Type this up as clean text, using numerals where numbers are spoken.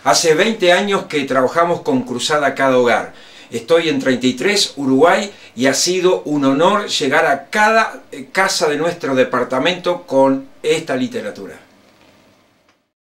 Hace 20 años que trabajamos con Cruzada Cada Hogar. Estoy en 33, Uruguay, y ha sido un honor llegar a cada casa de nuestro departamento con esta literatura.